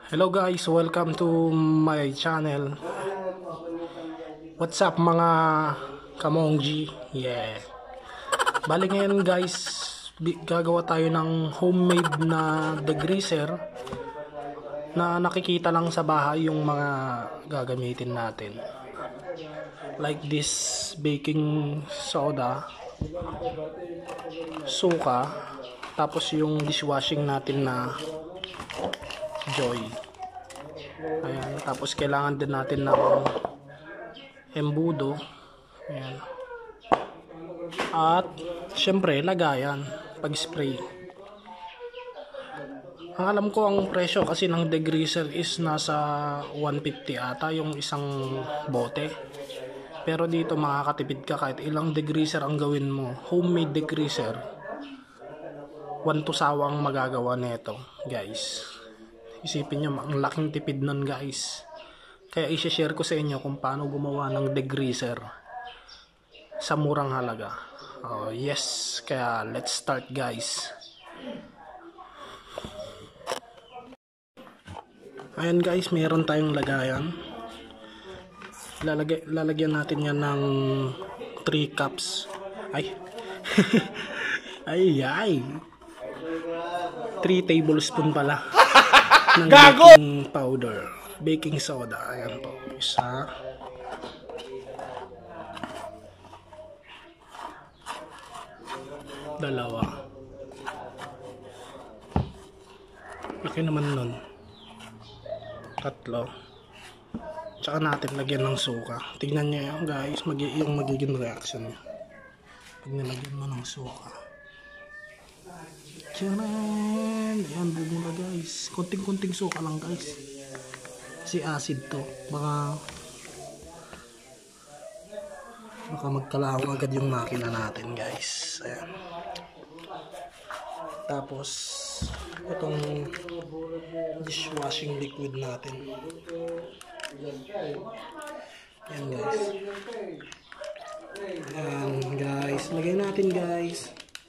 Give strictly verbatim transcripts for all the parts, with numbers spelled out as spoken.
Hello guys, welcome to my channel. What's up mga kamongji? Yeah. Bali ngayon guys, gagawa tayo ng homemade na degreaser na nakikita lang sa bahay yung mga gagamitin natin. Like this baking soda, suka, tapos yung dishwashing natin na Joy. Ayan, tapos kailangan din natin ng embudo. Ayan. At syempre lagayan pag spray. Ang alam ko ang presyo kasi ng degreaser is nasa one fifty ata yung isang bote. Pero dito makakatipid ka kahit ilang degreaser ang gawin mo. Homemade degreaser. one to sawang magagawa nito, guys. Isipin nyo, ang laking tipid nun guys. Kaya i-share ko sa inyo kung paano gumawa ng degreaser sa murang halaga. Oh, yes, kaya let's start guys. Ayan guys, meron tayong lagayan. Lalagay, lalagyan natin yan ng three cups. Ay. ay ay. three tablespoon pala. Ng baking powder, baking soda. Ayan po, isa, dalawa, laki naman nun, tatlo, tsaka natin lagyan ng suka. Tignan nyo yan guys, mag yung magiging reaction nyo pag nilagyan mo ng suka. Tiyanan! Ayan, bumula guys. Kunting-kunting suka lang guys. Kasi acid to. Baka baka magkalawang agad yung makina natin guys. Ayan. Tapos itong dishwashing liquid natin. Ayan guys. Ayan guys. Lagay natin guys.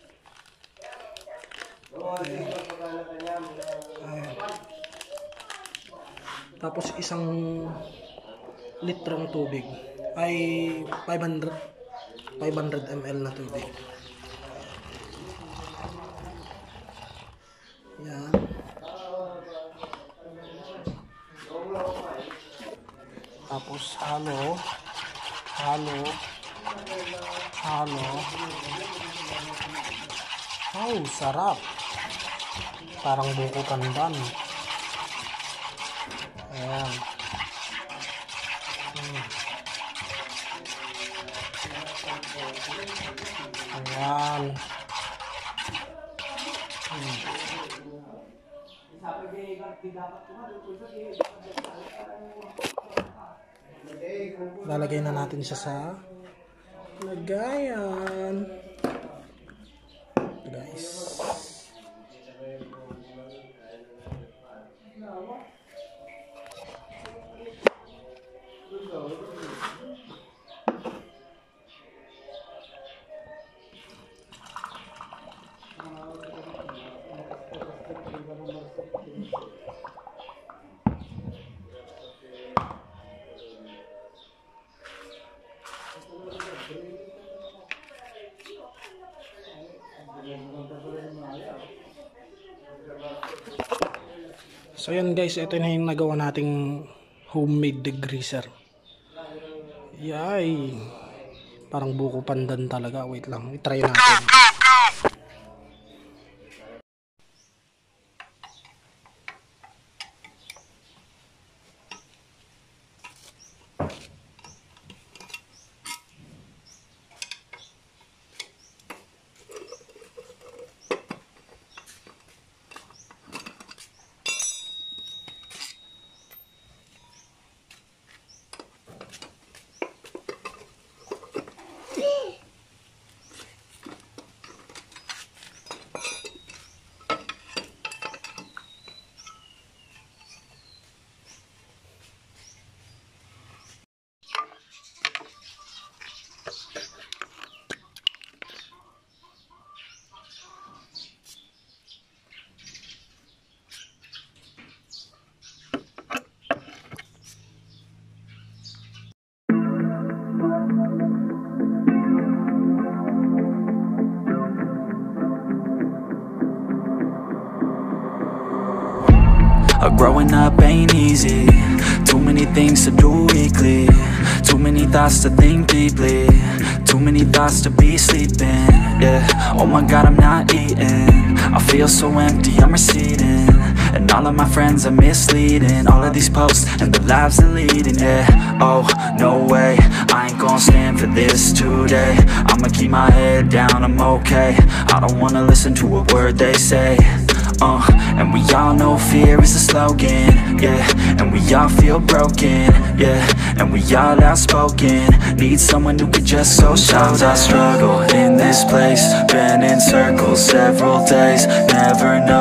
Ayan. Ayan. Tapos isang litrong tubig ay five hundred milliliters na tubig. Ayan. Tapos halo, halo, halo. Oh, sarap. Parang buko pandan. Ayan. Hmm. Ayan. Hmm. Lalagay na natin siya sa lagayan. Guys. So yan guys, ito na yung nagawa nating homemade degreaser. Yay! Parang buko pandan talaga. Wait lang, i-try natin. Uh, growing up ain't easy. Too many things to do weekly. Too many thoughts to think deeply. Too many thoughts to be sleeping. Yeah, oh my god, I'm not eating. I feel so empty, I'm receding. And all of my friends are misleading. All of these posts and the lives they're leading. Yeah, oh, no way, I ain't gon' stand for this today. I'ma keep my head down, I'm okay. I don't wanna listen to a word they say. Uh, and we all know fear is a slogan, yeah. And we all feel broken, yeah. And we all outspoken. Need someone who could just so Sometimes I struggle in this place. Been in circles several days. Never know